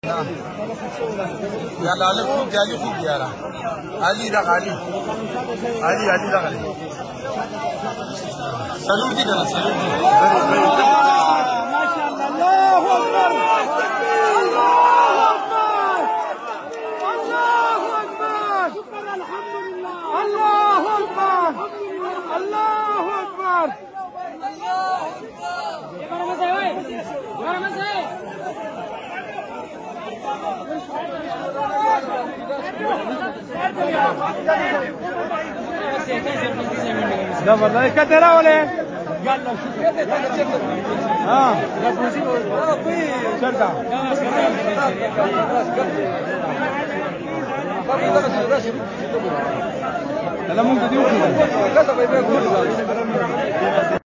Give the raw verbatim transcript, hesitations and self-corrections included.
يلا عليك خوب جالي خوب يلا علي ده علي علي علي ده علي سلام دي كده سلام دي ما شاء الله. الله اكبر الله اكبر شكرا الحمد لله. الله اكبر الله اكبر ده والله كده ولا يلا شوف اه شرطه لا ممكن دي